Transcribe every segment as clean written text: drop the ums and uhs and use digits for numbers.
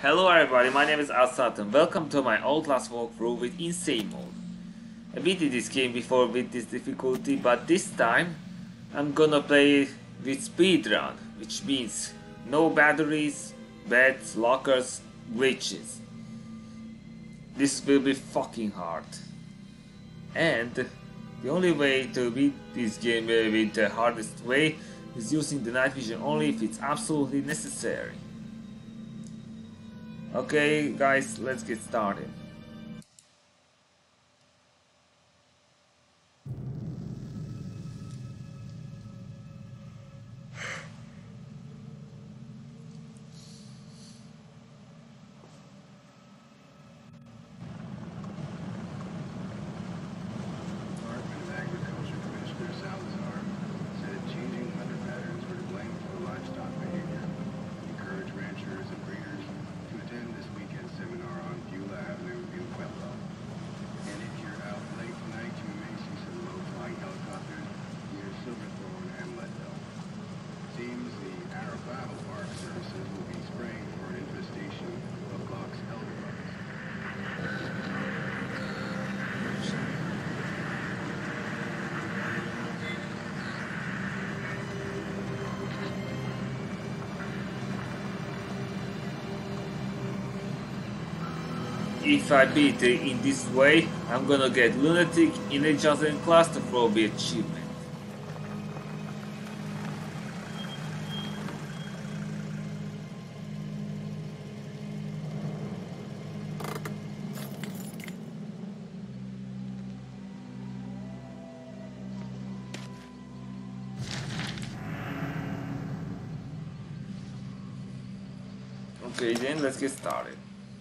Hello everybody, my name is Asat and welcome to my Outlast walkthrough with Insane Mode. I beat this game before with this difficulty, but this time I'm gonna play with speedrun, which means no batteries, beds, lockers, glitches. This will be fucking hard. And the only way to beat this game with the hardest way is using the night vision only if it's absolutely necessary. Okay guys, let's get started. If I beat it in this way, I'm gonna get Lunatic, Energizer and Claustrophobia achievement. Okay then, let's get started.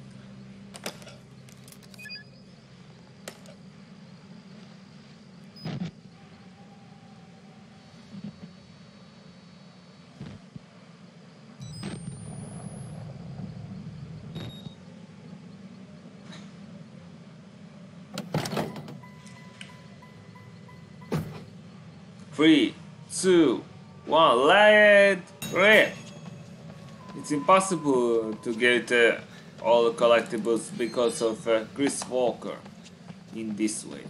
Three, two, one, let rip! It's impossible to get all the collectibles because of Chris Walker in this way.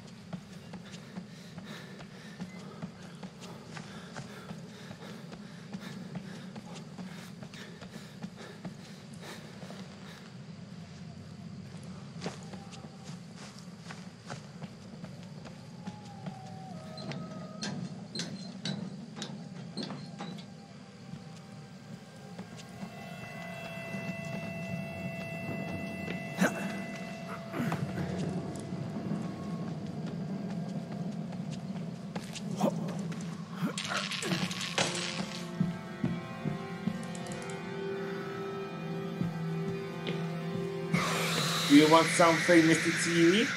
Do you want something, Mr. TV?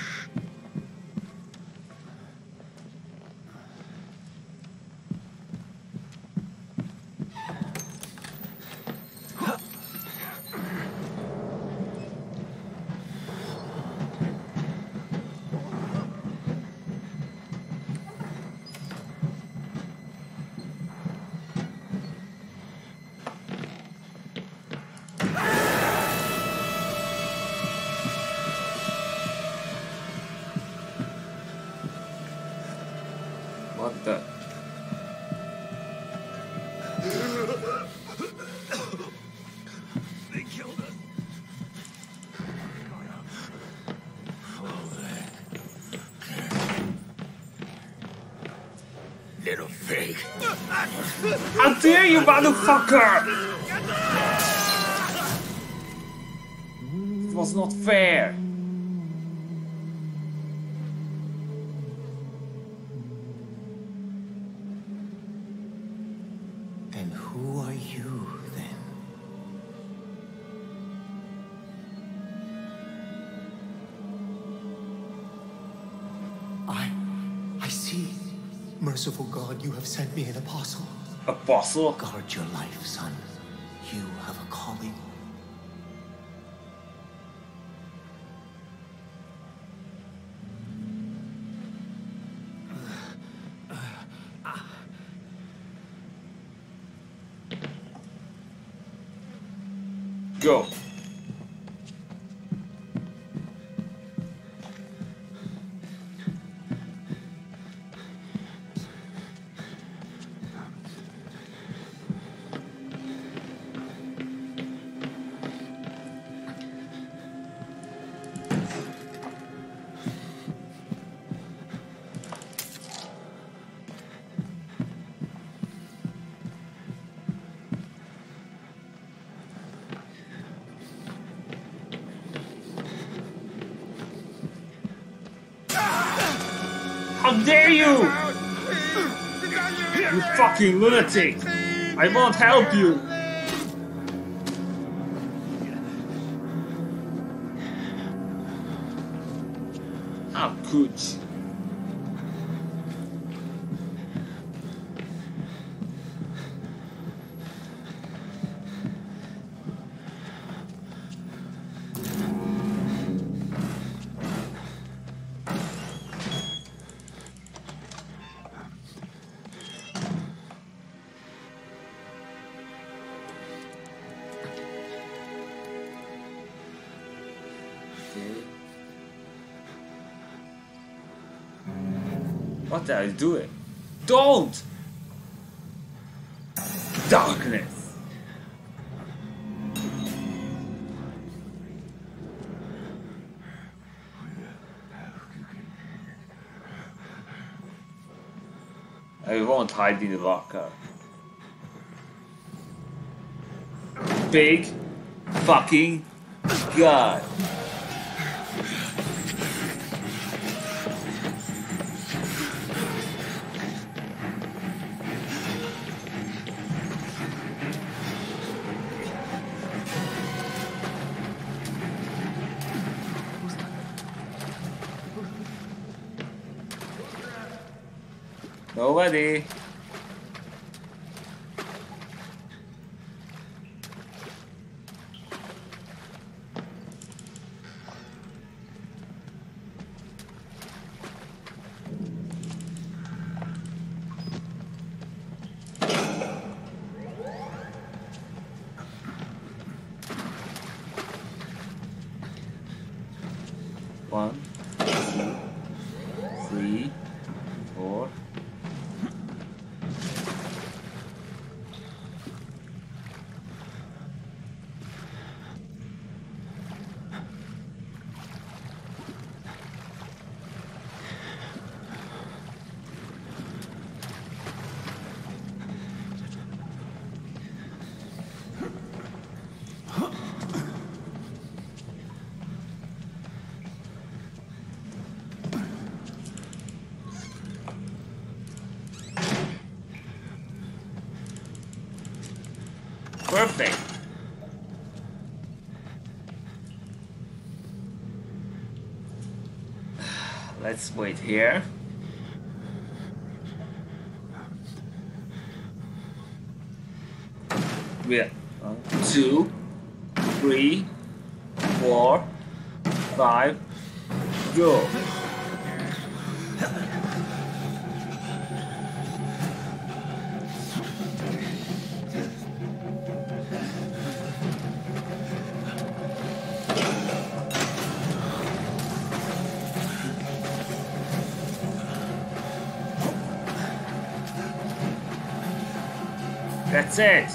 What the? They killed us. Little pig. How dare you, motherfucker! It was not fair. And who are you then? I see. Merciful God, you have sent me an apostle. Apostle? Guard your life, son. You have a calling. Go. How dare you! You fucking lunatic! I won't help you! How could you? What are you doing? Don't! Darkness! I won't hide in the locker. Big fucking God. Nobody. One, two, three, four. Perfect. Let's wait here. Yeah. 1, 2, 3, 4, 5, go. That's it.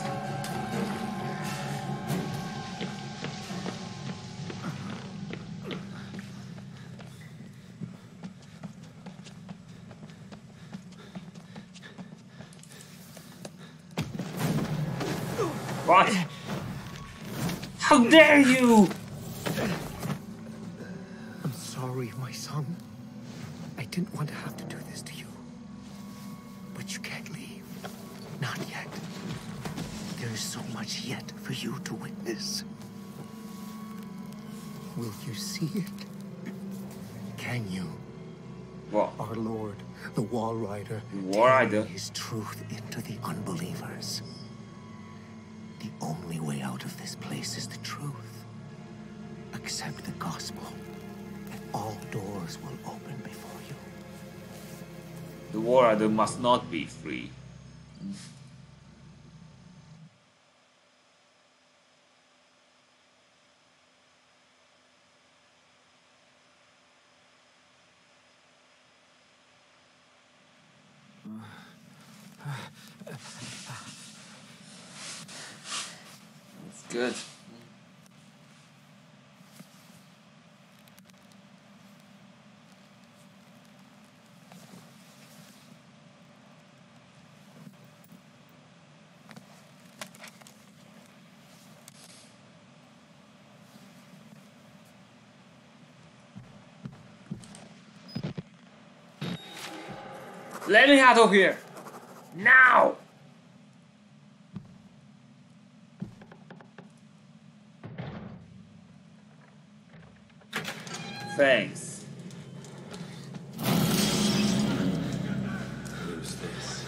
What? How dare you! I'm sorry, my son. I didn't want to have to do this to you. But you can't leave. Not yet. There is so much yet for you to witness. Will you see it? Can you? What? Our Lord, the Wall Rider, Wall Rider? carry his truth into the unbelievers. The only way out of this place is the truth. Accept the gospel, and all doors will open before you. The Wall Rider must not be free. That's good. Let me out of here! Now! Thanks. Who's this?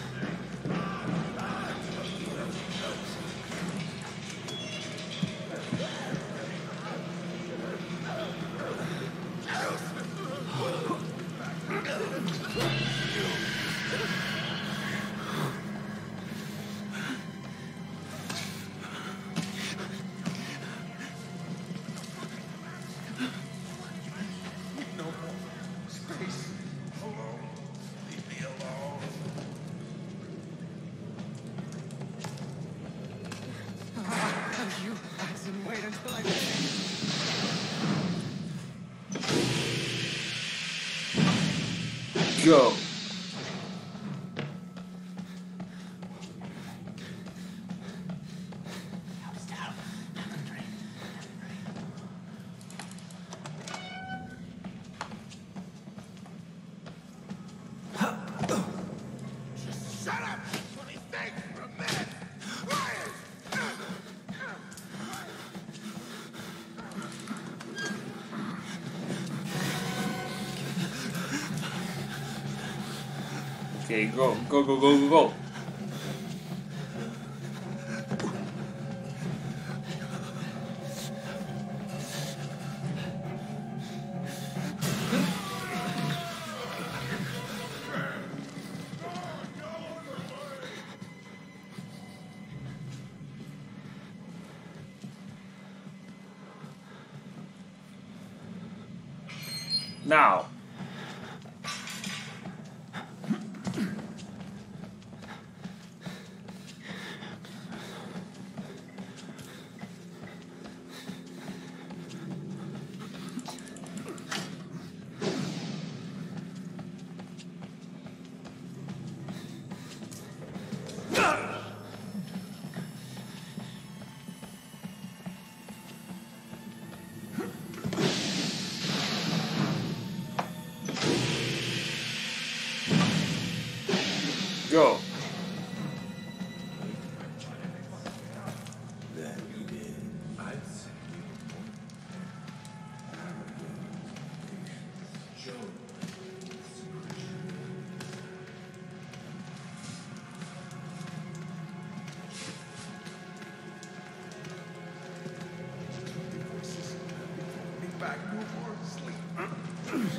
Go. Shut up! Let me think for a minute! Quiet! Okay, go, go, go, go, go, go. Now. Go. That you did. I'd say Joe. Be back, no more sleep.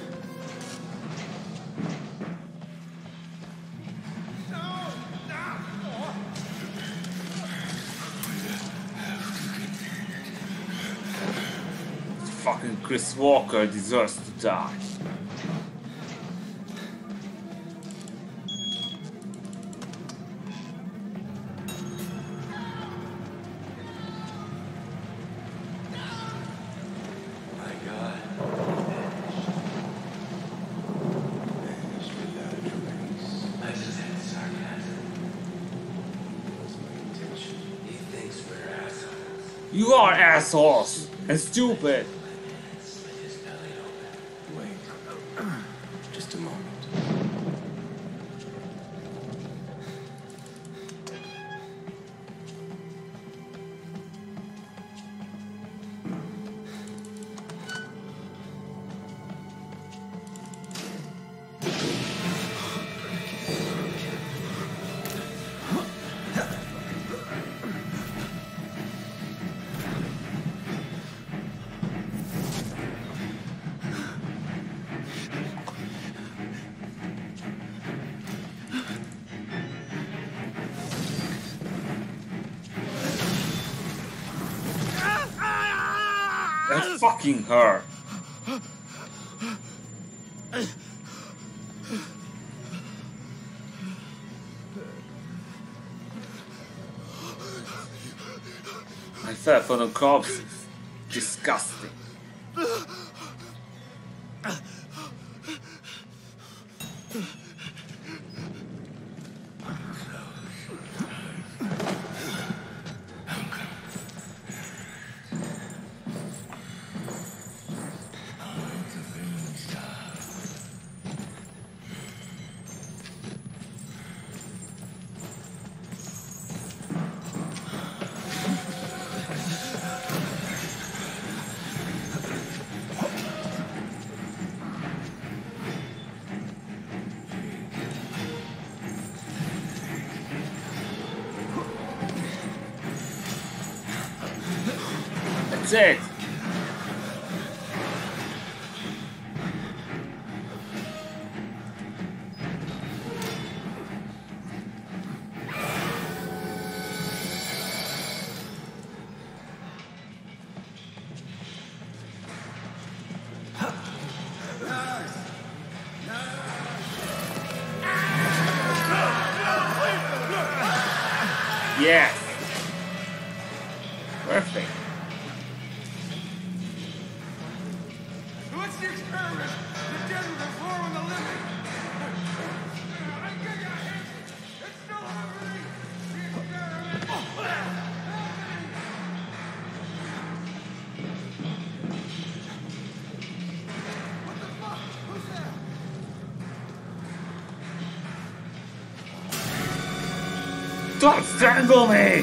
Fucking Chris Walker deserves to die. My God. Vanished without a trace. I just had sarcasm. That was my intention. He thinks we're assholes. You are assholes and stupid. Split his belly open. Wait. Just a moment. That fucking hurt. I fell for the corpses. Disgusting. That's it. Yes. Perfect. What's the experiment? The dead will reform on the living. It's still happening. The experiment. What the fuck? Who's that? Don't strangle me!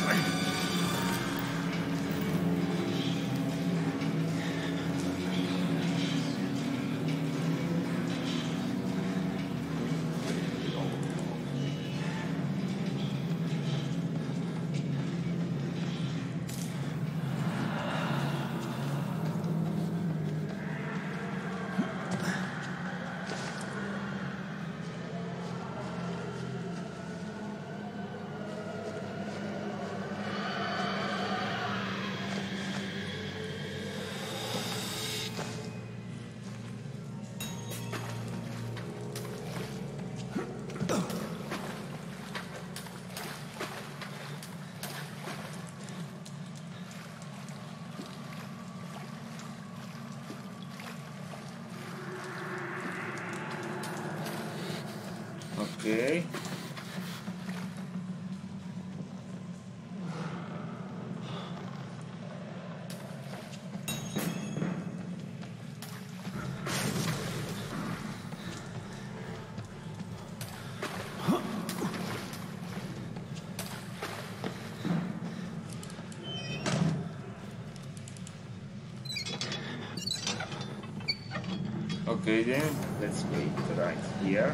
Okay. Okay then, let's wait right here.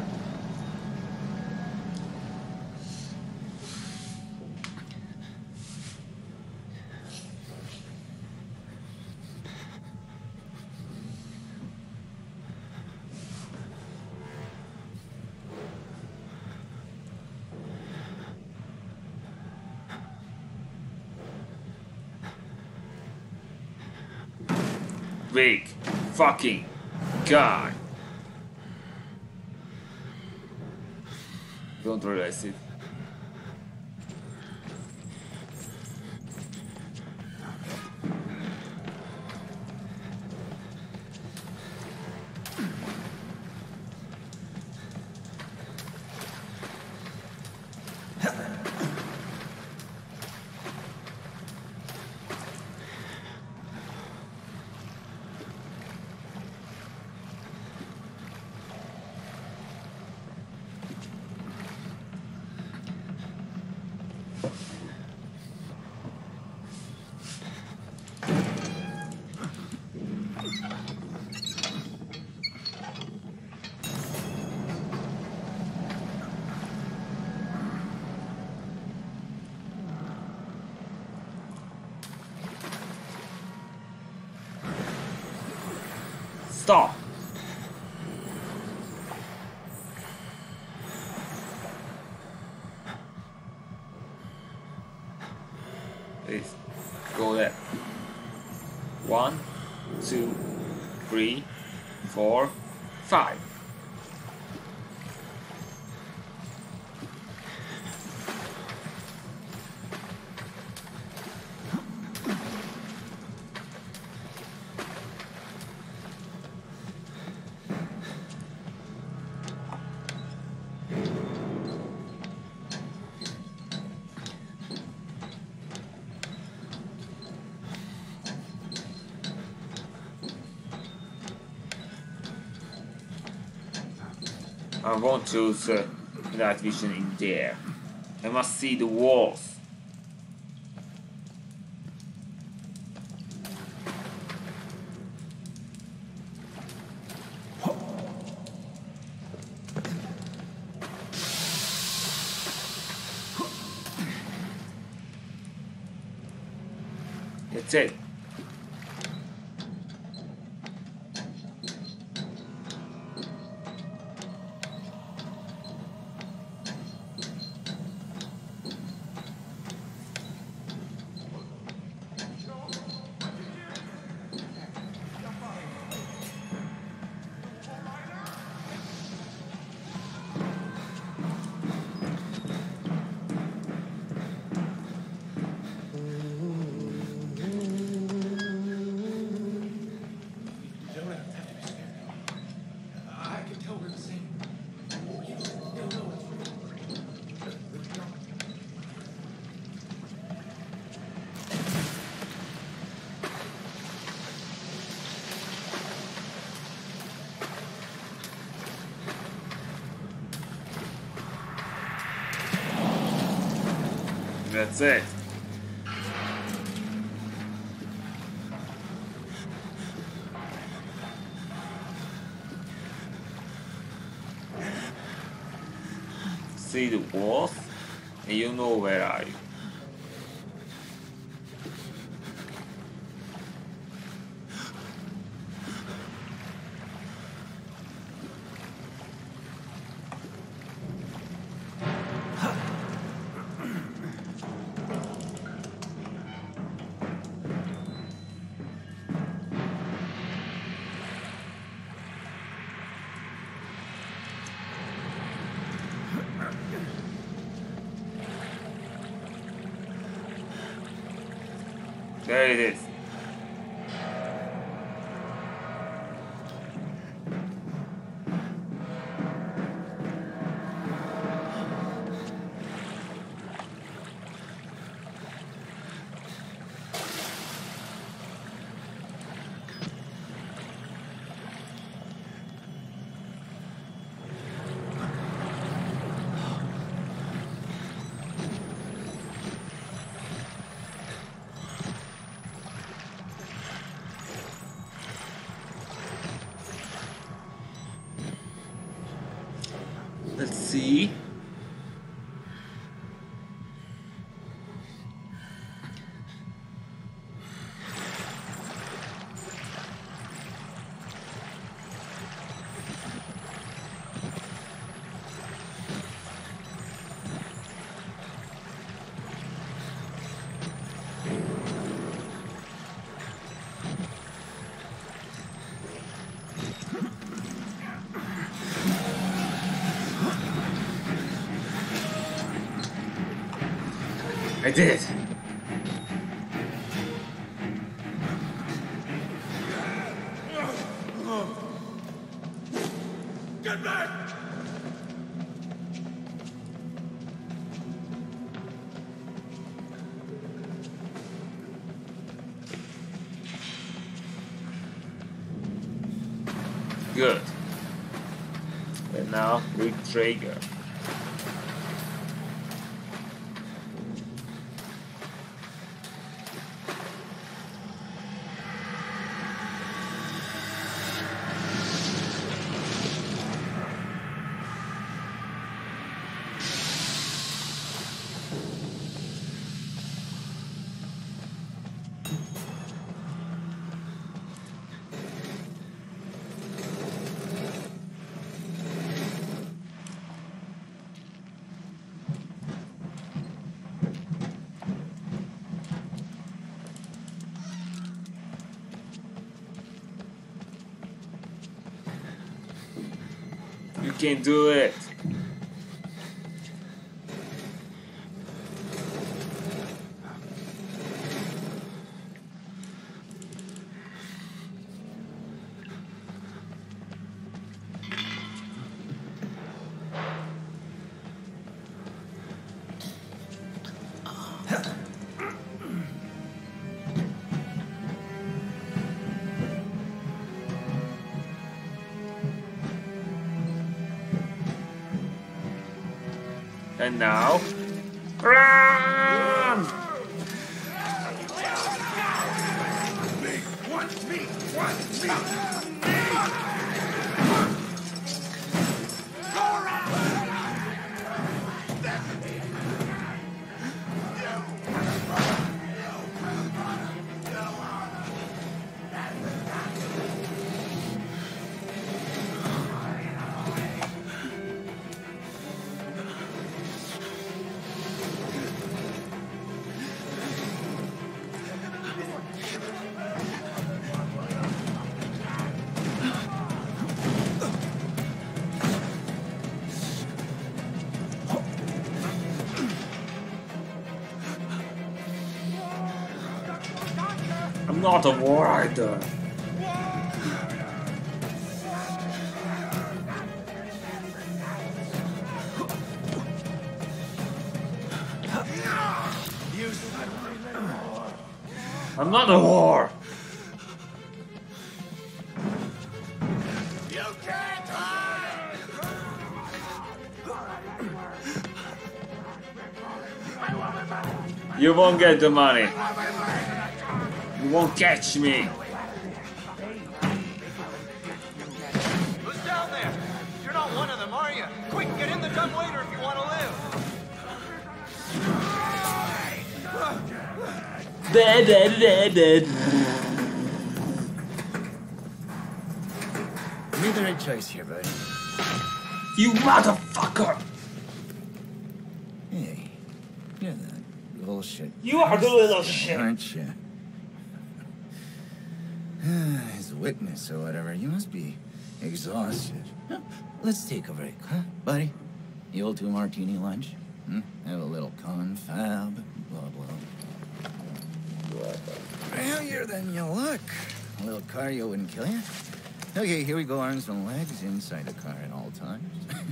Big fucking God. Don't realize it. Stop! Please, go there. 1, 2, 3, 4, 5. I won't choose night vision in there. I must see the walls. That's it. That's it. See the walls, and you know where are you. There it is. Let's see. I did. Get back! Good. And now with Traeger. You can do it. And now, run! I'm not a war rider. I'm not a whore. You can't hide! My woman back! You won't get the money. You won't catch me. Who's down there? You're not one of them, are you? Quick, get in the dumbwaiter if you want to live. Dead. You made the right choice here, buddy. You motherfucker! Hey, you're the little shit. You are the little shit. Aren't you? As a witness or whatever, you must be exhausted. Let's take a break, huh, buddy? The old 2-martini lunch? Have a little confab, blah, blah. Healthier than you look. A little cardio wouldn't kill you. Okay, here we go, arms and legs inside the car at all times.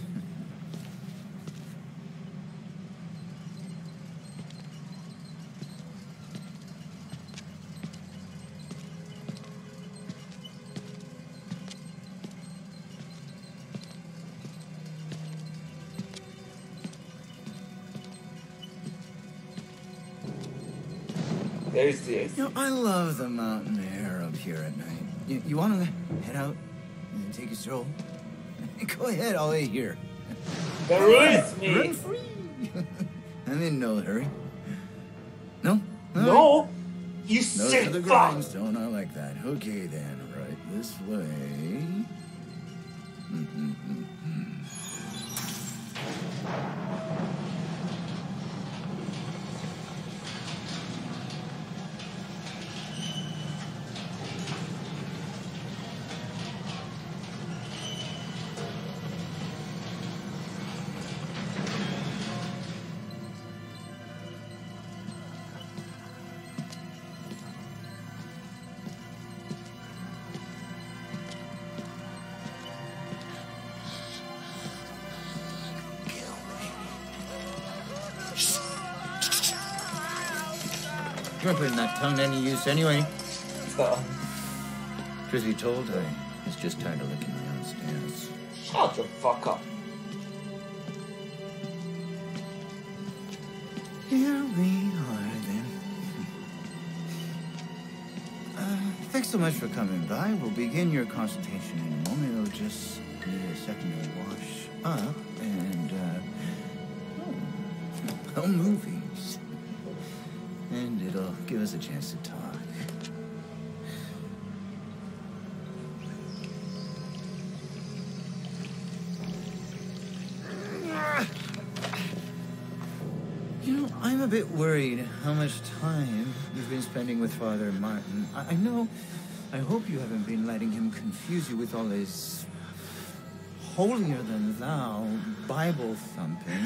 There's this. You know, I love the mountain air up here at night. You want to head out and take a stroll? Go ahead, I'll wait here. Release me. Run free. I'm in no hurry. No? No. You No sick to the fuck. grindstone, I like that. Okay then, right this way. You weren't putting that tongue to any use anyway. Truth be told, I was just tired of licking my own stance. Shut the fuck up. Here we are then. Thanks so much for coming by. We'll begin your consultation in a moment. It'll just need a second to wash up and, movies. And it'll give us a chance to talk. You know, I'm a bit worried how much time you've been spending with Father Martin. I hope you haven't been letting him confuse you with all his holier-than-thou Bible thumping.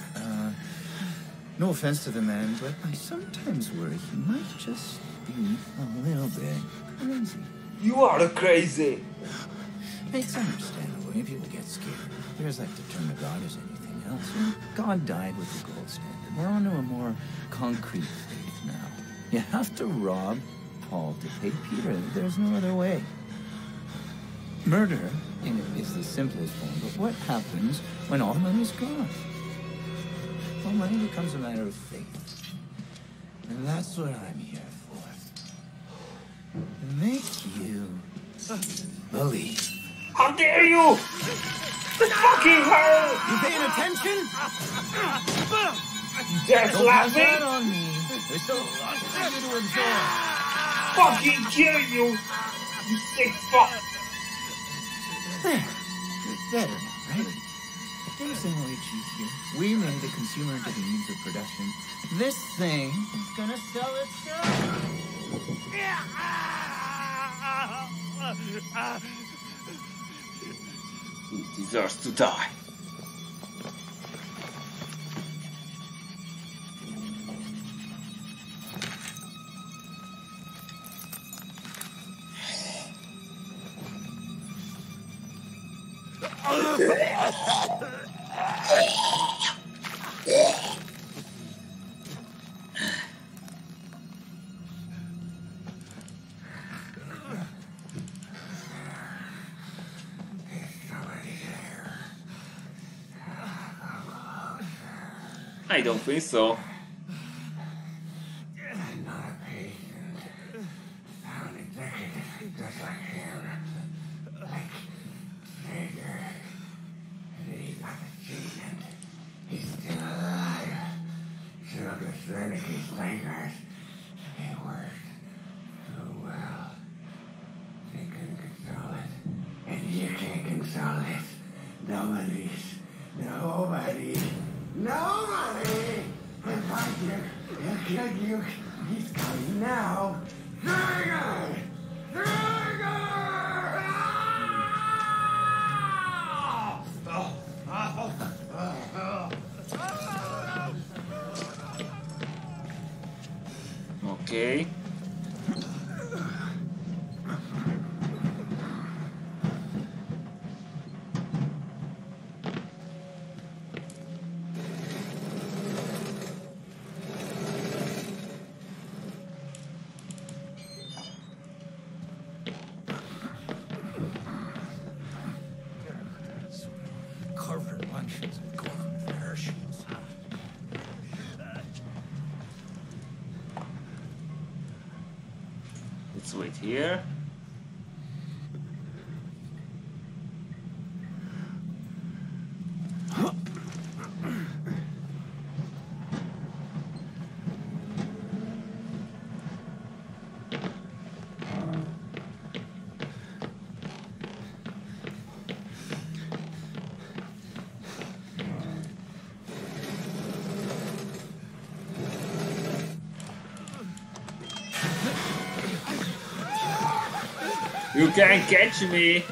No offense to the man, but I sometimes worry he might just be a little bit crazy. You are crazy. It's understandable when people get scared. There's like to turn to God as anything else. And God died with the gold standard. We're on to a more concrete faith now. You have to rob Paul to pay Peter. There's no other way. Murder is the simplest form, but what happens when all the money's gone? Well, money becomes a matter of faith. And that's what I'm here for. To make you believe. How dare you! Fucking hell! You paying attention? You dare Don't slap pass me? that on me. There's so much for you to absorb. Fucking kill you! You sick fuck! There. You're better now, right? There's no way cheap here. We made the consumer into the means of production. This thing is gonna sell itself. He deserves to die. I don't think so. just like him. Like Traeger. And he got achievement. He's still alive. Took a Serenity fingers. It worked so well. They couldn't control it. And you can't control it. Nobody. He'll find you. He'll kill you. He's coming now. Dragon! Okay. Carver luncheons and golden parachutes. Let's wait here. You can't catch me!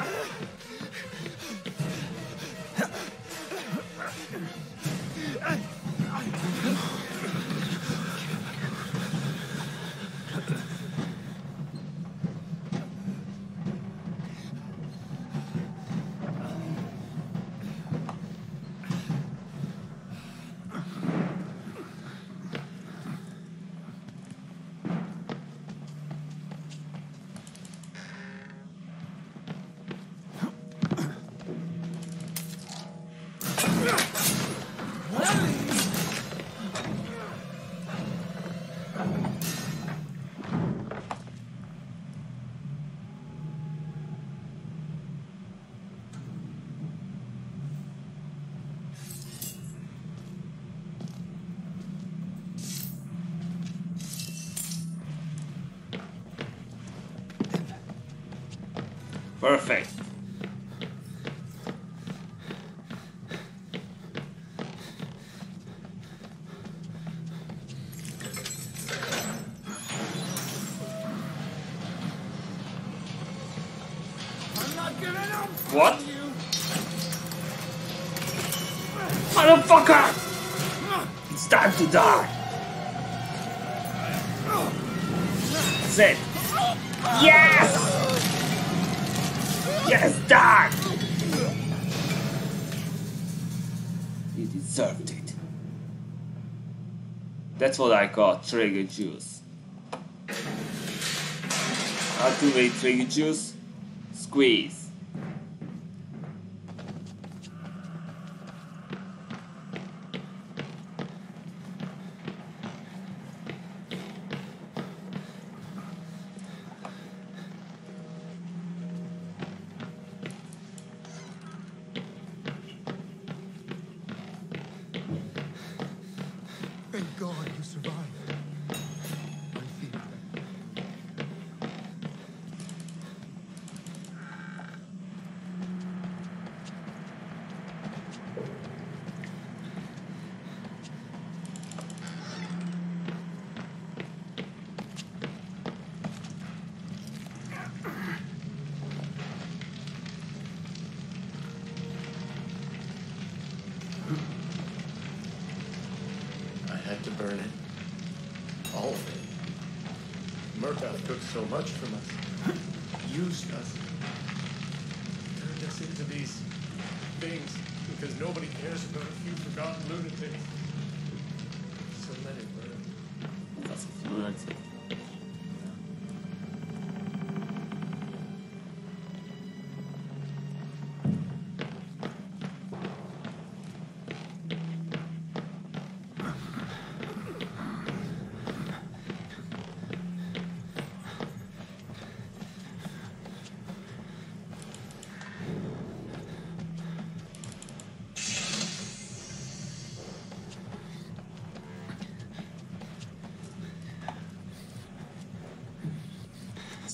Perfect. I'm not giving up! What? Motherfucker! It's time to die. That's it. Yes! Yes, die! You deserved it. That's what I call trigger juice. Ultimate trigger juice. Squeeze. Thank God you survived. I think that. I had to burn it. All of it. Murkoff took so much from us. Used us. Turned us into these things because nobody cares about a few forgotten lunatics. So let it burn. That's a lunatic.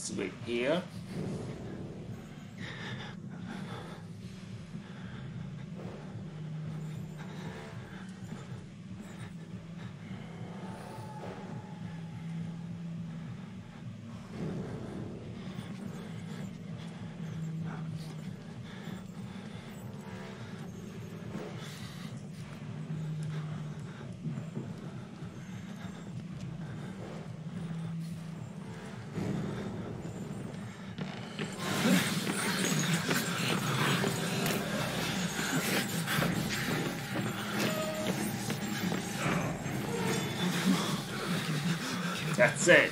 switch here. That's it.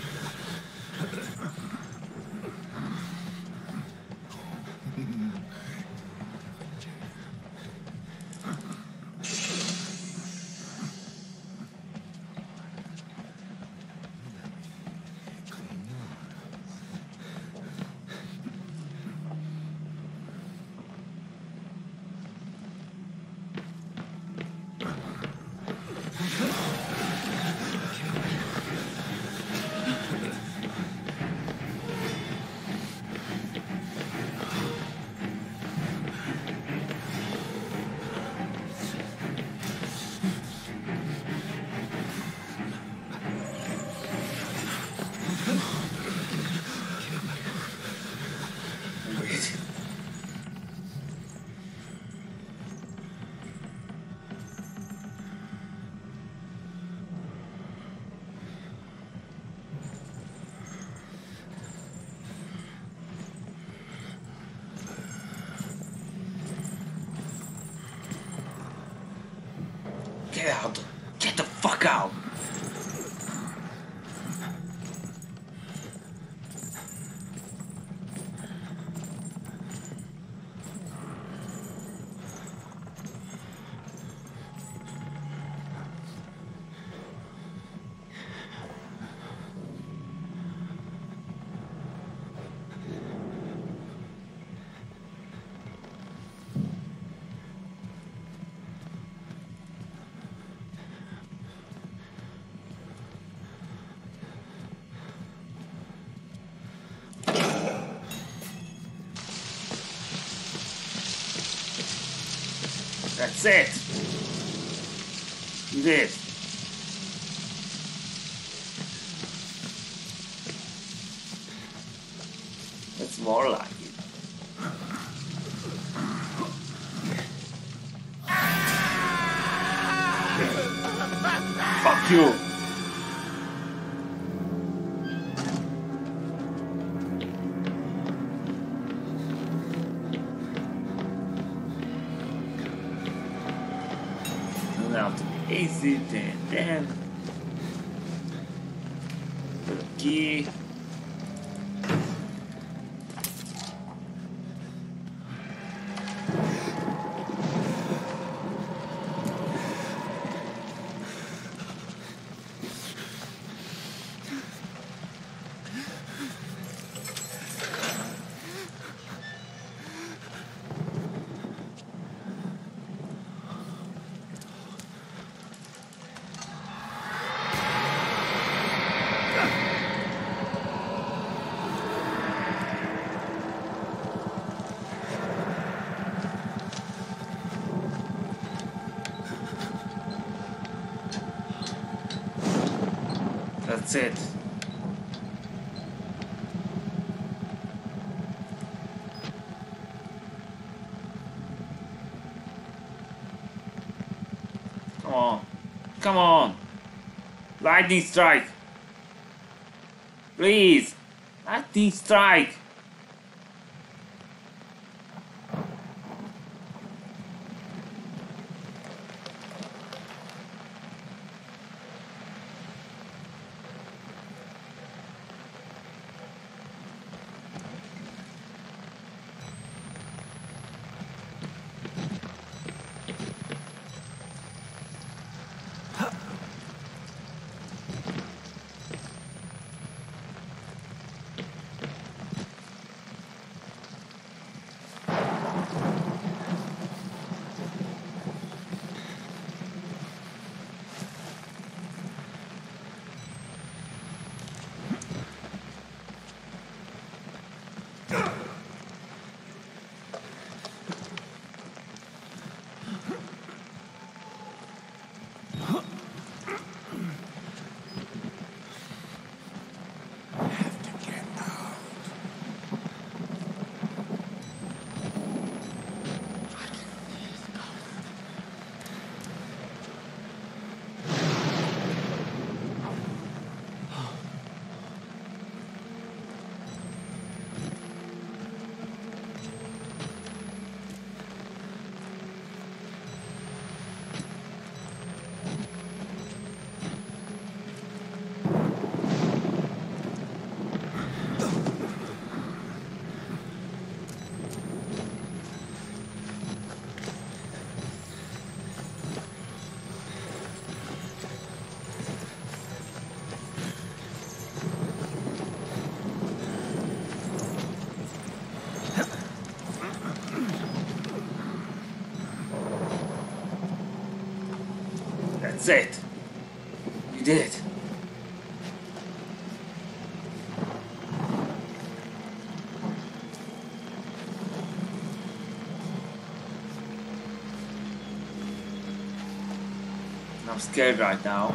Get out! Get the fuck out! That's it! You did! That's more like it. Fuck you! Now to exit and then put a key. That's it. Come on. Come on. Lightning strike. Please. Lightning strike. That's it. You did it. I'm scared right now.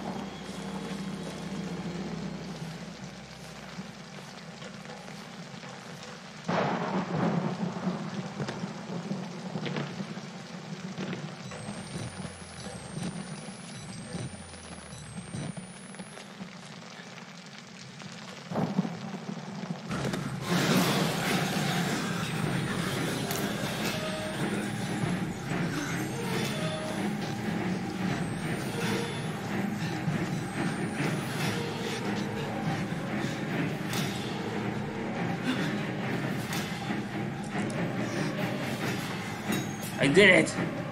I did it!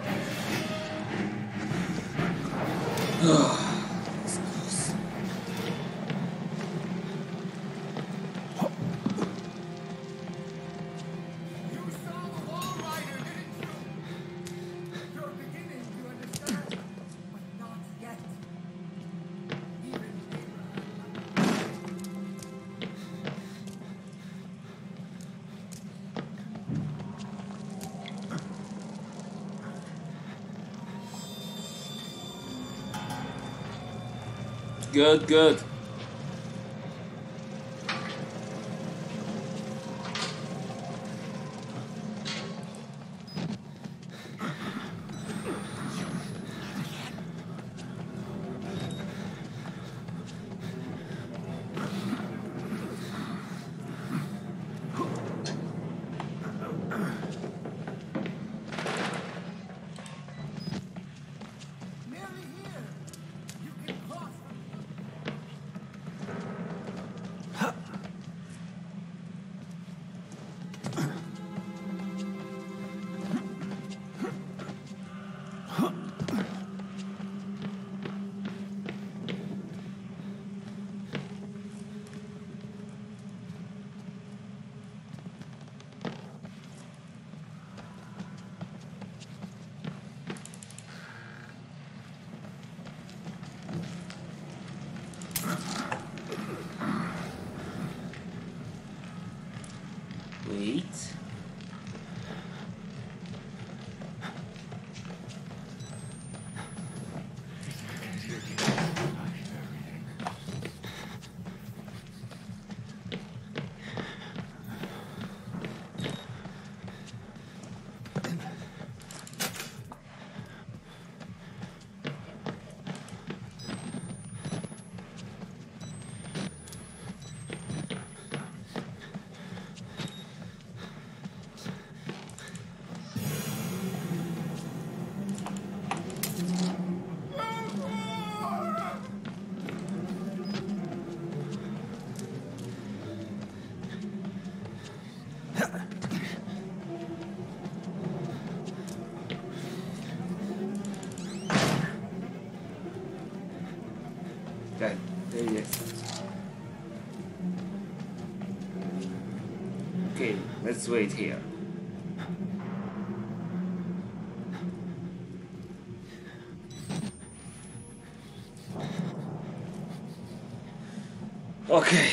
That's close. You saw the Wall Rider, didn't you? You're beginning to understand, but not yet. Even Good, good. nearly here. You can cross Wait. Okay, there he is. Okay, let's wait here. Okay.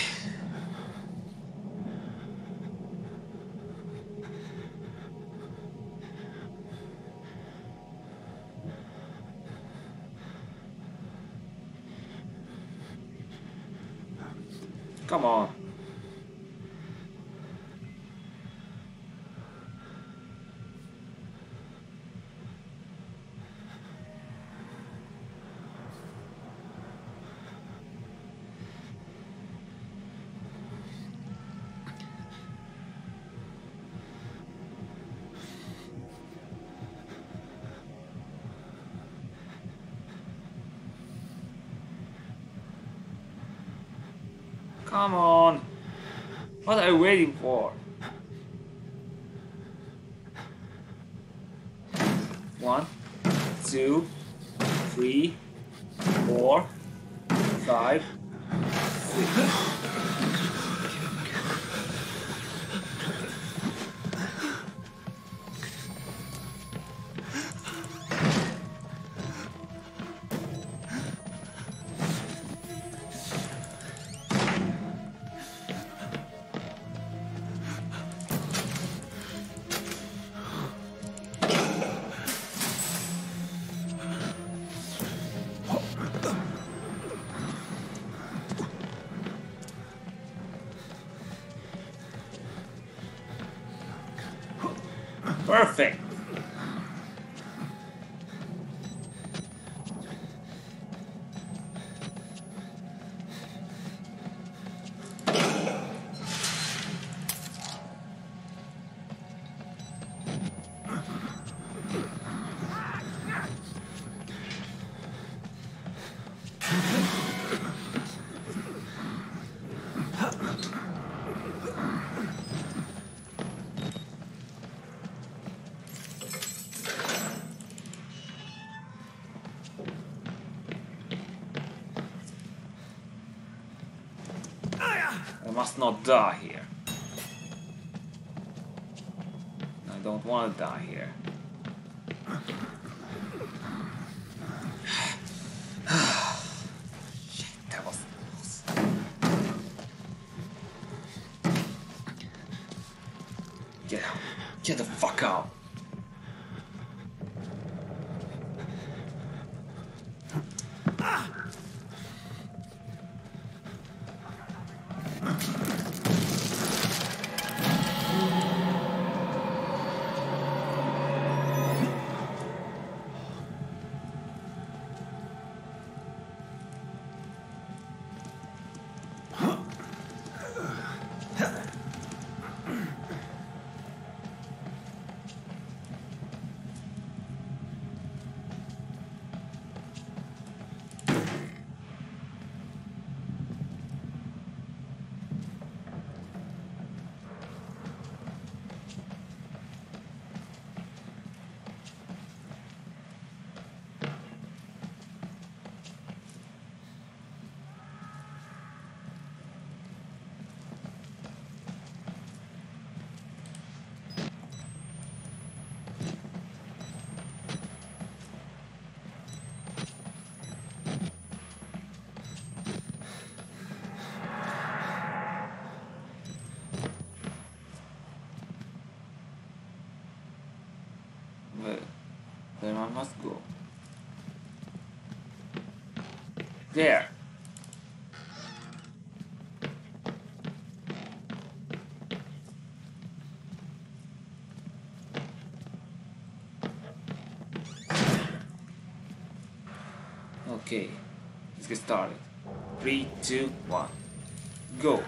Come on. Come on. What are you waiting for? 1, 2, 3, 4, 5, 6. Perfect. I must not die here. I don't want to die here. Shit, that was close. Get out. Get the fuck out. Well, then I must go. There. Okay, let's get started. 3, 2, 1, go.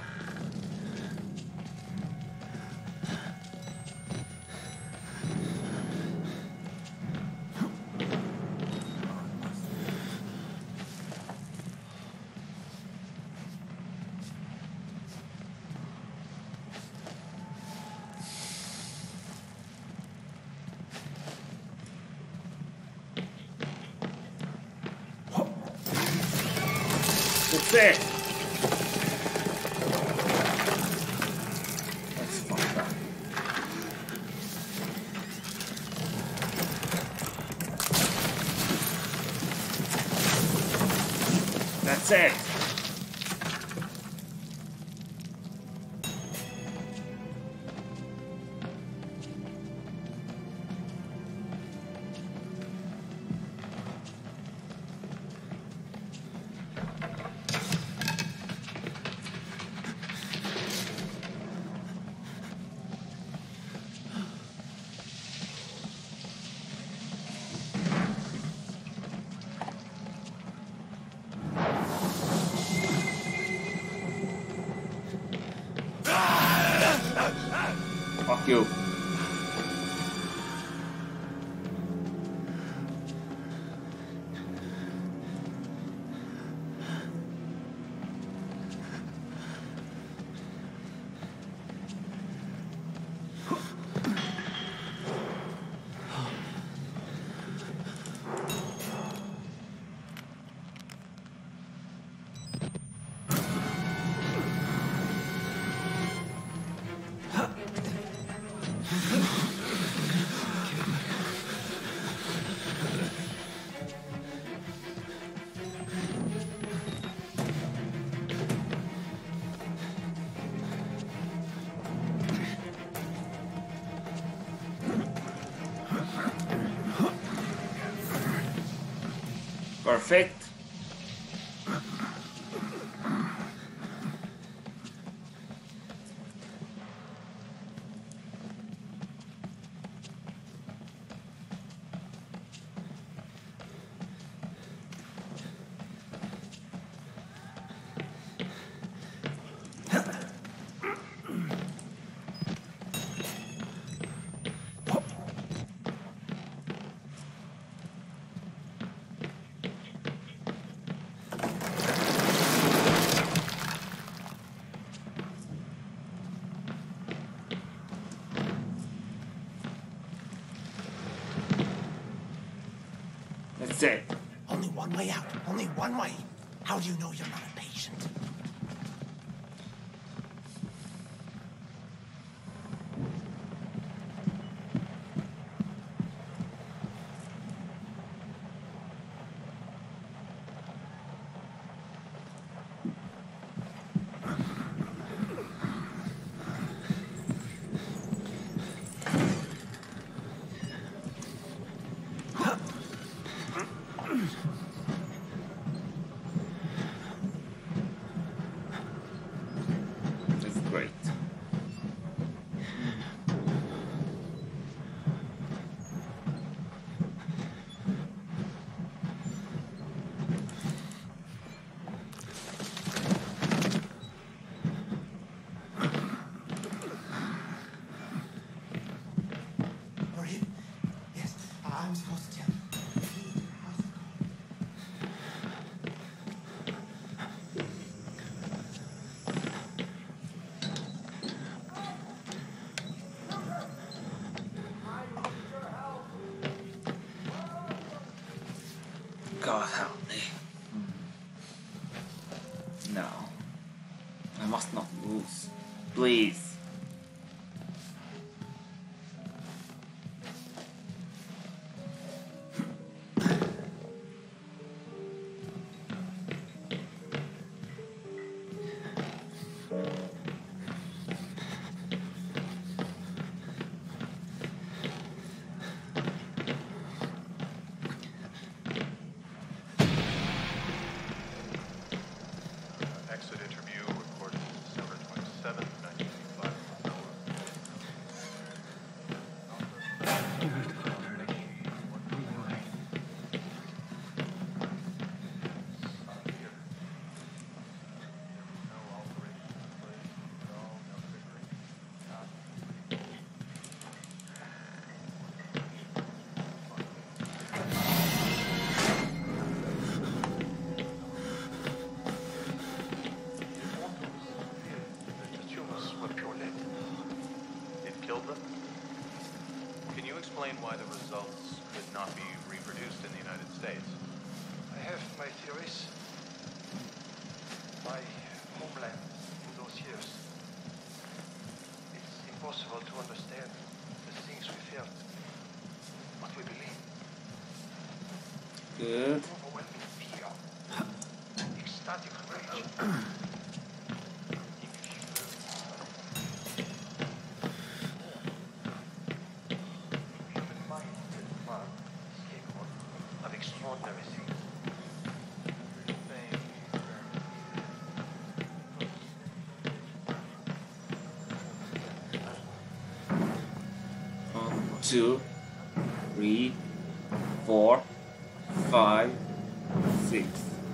That's it. That's fucked up. That's it. Fuck you. Perfect. That's it. Only one way out. Only one way. How do you know you're not a patient? That's great. Marie? Yes, I'm supposed to tell you. How's it going? God help me. No. I must not lose. Please. Exit interview recorded December 27th, 1985. The tumors were pure lead. It killed them? Can you explain why the results could not be reproduced in the United States? I have my theories. My homeland in those years. It's impossible to understand the things we felt, what we believe. Good. Overwhelming fear, ecstatic rage. Human mind is man is capable of extraordinary things. One, two, 3, 4, 5, 6.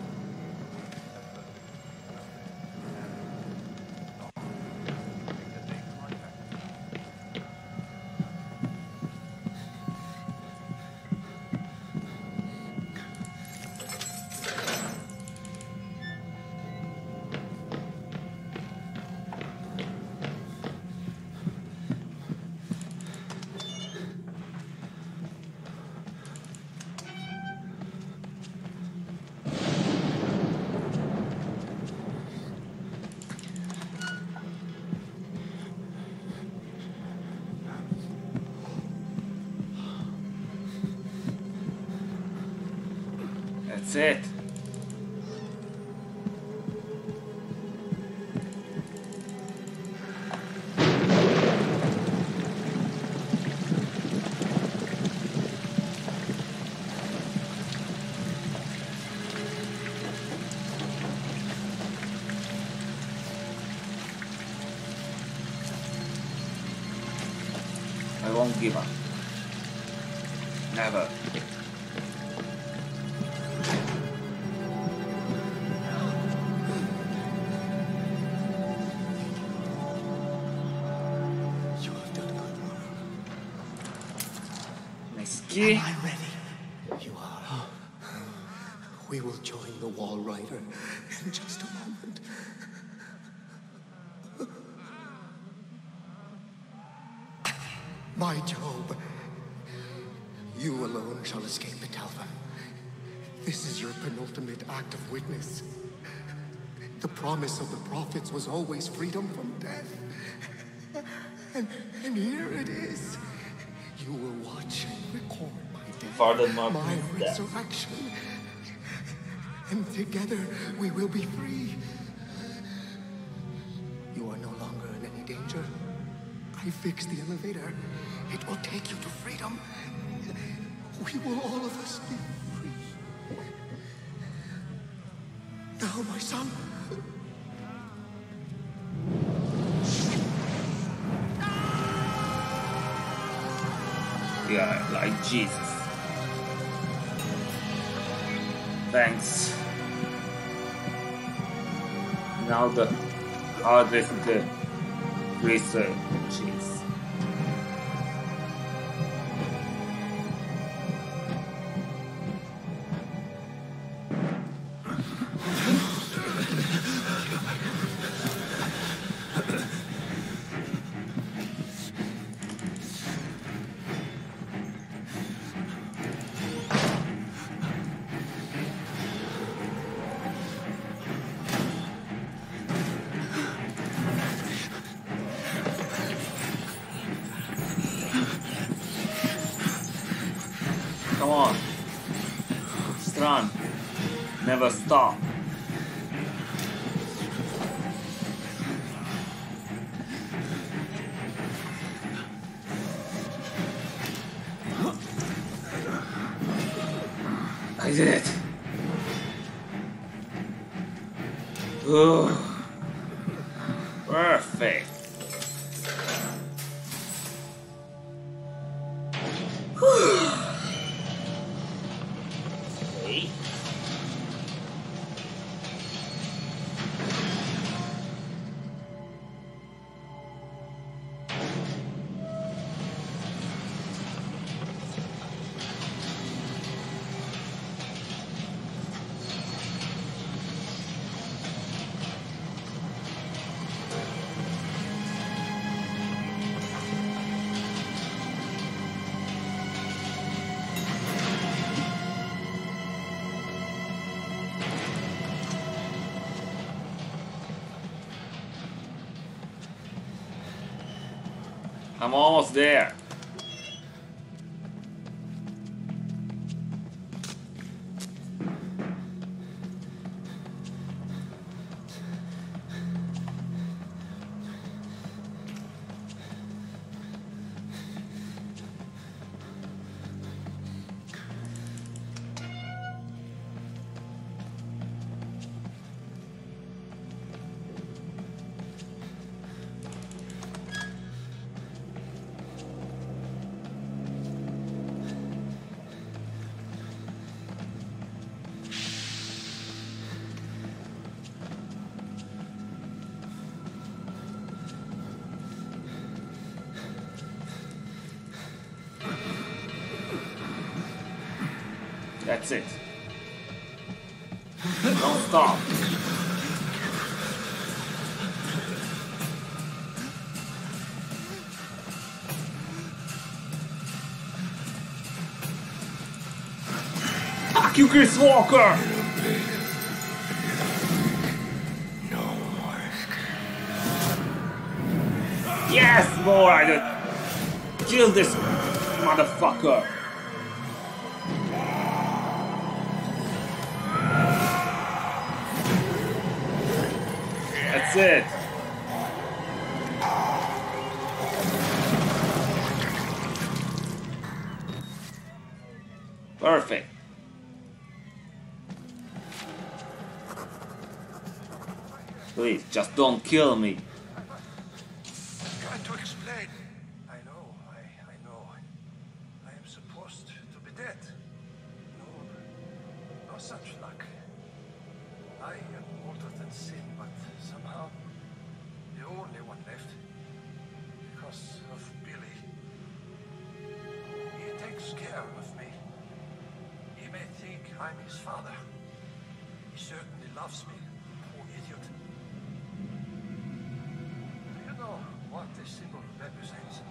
That's it. I won't give up. Never. You have done good work. Niski. Am I ready? You are. We will join the Wall Rider in just a moment. My Job, you alone shall escape the Talva. This is your penultimate act of witness. The promise of the prophets was always freedom from death. And here it is. You will watch and record my death, Father Martin's my death. resurrection. And together we will be free. You are no longer in any danger. I fixed the elevator. It will take you to freedom. We will all of us be free. Now, my son. Yeah, like Jesus. Thanks. Now the harvest the researches. Come on. Just run. Never stop. I did it. Ooh. Perfect. Okay. I'm almost there. That's it. Don't stop. Fuck you, Chris Walker! Yes, more I did. Kill this motherfucker. That's it. Perfect. Please, just don't kill me. Trying to explain. I know. I am supposed to be dead. No such luck. I am older than sin, but somehow the only one left. Because of Billy. He takes care of me. He may think I'm his father. He certainly loves me, poor idiot. Do you know what this symbol represents?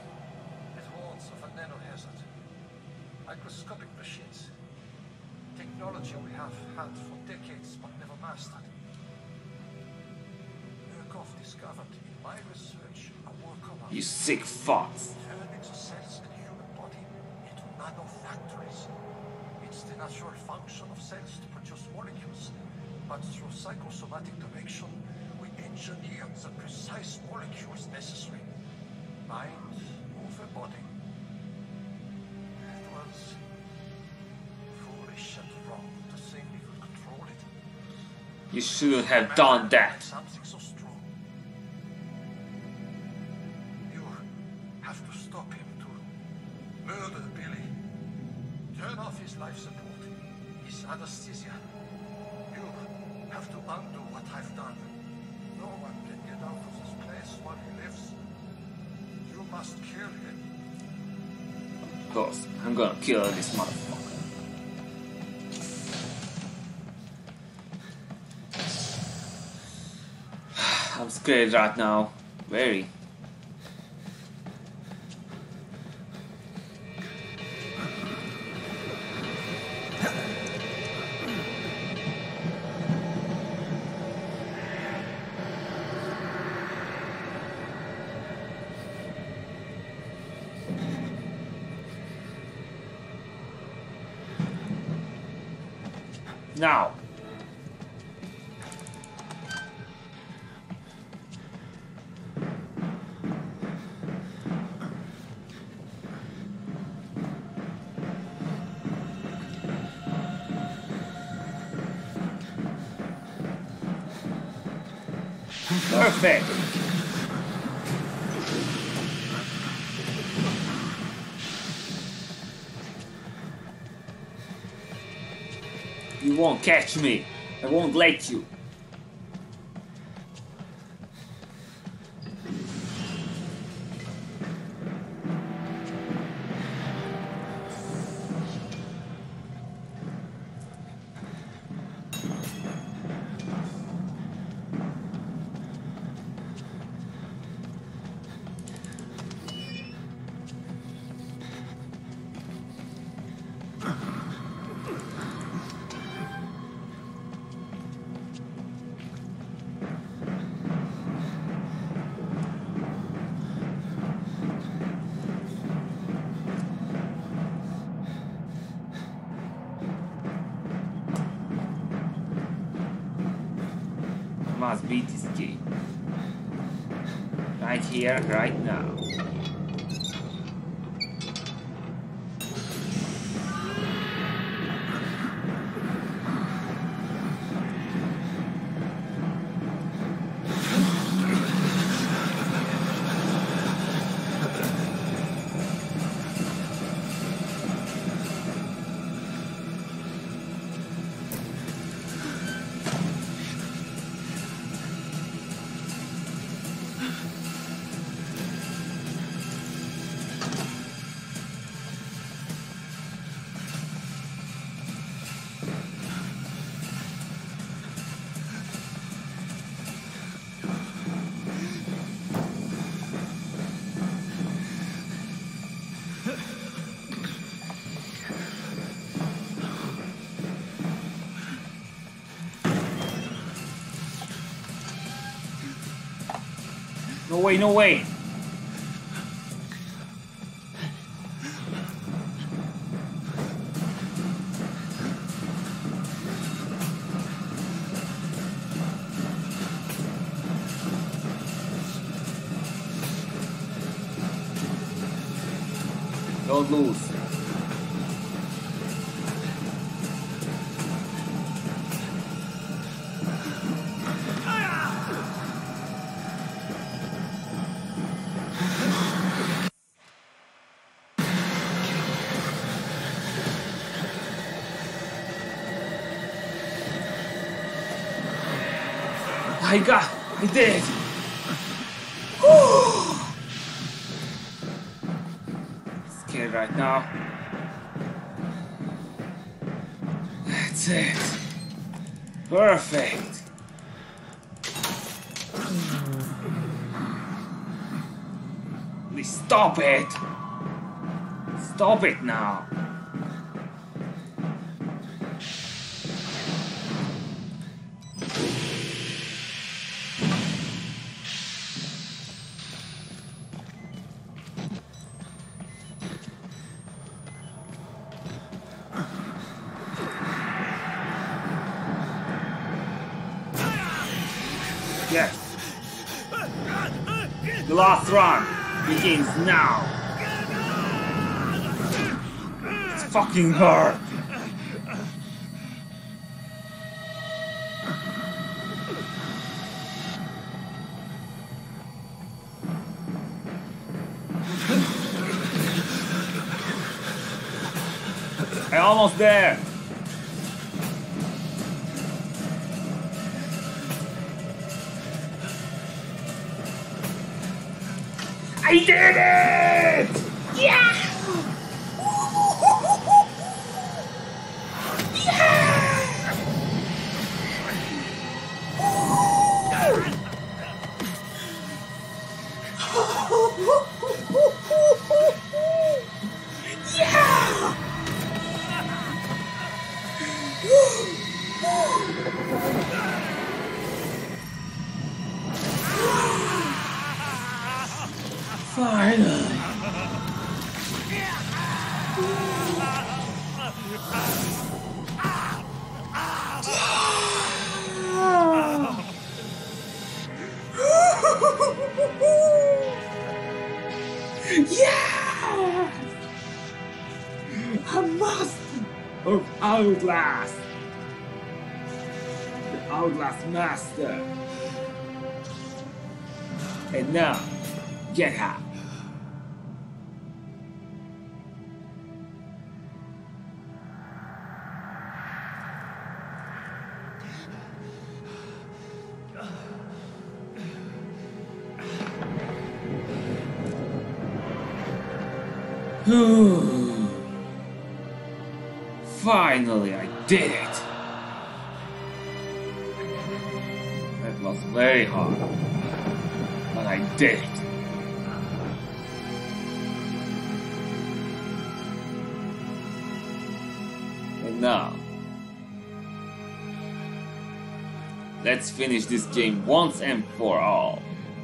It warns of a nanohazard. Microscopic machines. Take technology we have had for decades but never mastered. Murkoff discovered in my research a workaround. You sick fucks. Turning the cells in the human body into nanofactories. It's the natural function of cells to produce molecules, but through psychosomatic direction, we engineer the precise molecules necessary. Mind over body. It was foolish and wrong to think we could control it. You shouldn't have done that. Something so strong. You have to stop him to murder Billy. Turn off his life support, his anesthesia. You have to undo what I've done. No one can get out of this place while he lives. You must kill him. Of course, I'm gonna kill this motherfucker. I'm scared right now. Very. Now. Perfect. You won't catch me. I won't let you. Must beat this game. Right here, right now. No way, no way. Don't lose. I did it! Scared right now. That's it. Perfect. Please stop it. Stop it now. The last run begins now. It's fucking hard. I'm almost there. I did it! Yeah! Finally! Yeah! A master of Outlast! The Outlast Master! And now, get out! Finally, I did it! That was very hard, but I did it. And now, let's finish this game once and for all.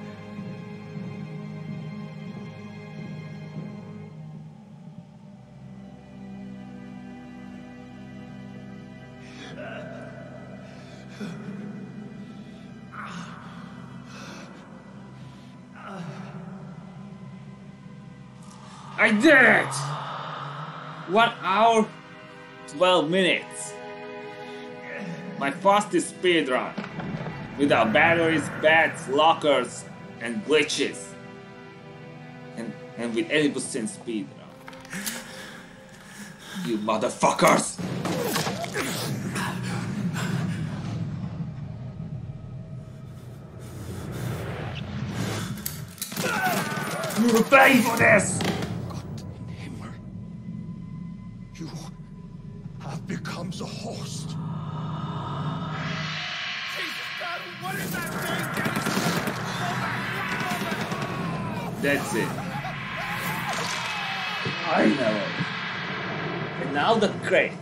I did it! 1 hour, 12 minutes. My fastest speedrun. Without batteries, bats, lockers, and glitches. And with 80% speedrun. You motherfuckers! You were paying for this! You have become the host. What is that thing? That's it. I know. And now the crates.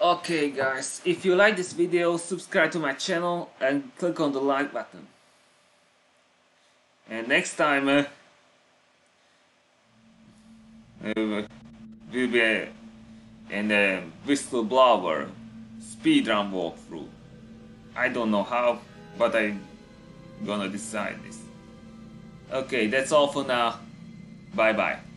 Okay guys, if you like this video, subscribe to my channel and click on the like button. And next time will be in a Whistleblower speedrun walkthrough. I don't know how, but I'm gonna decide this. Okay, that's all for now. Bye bye.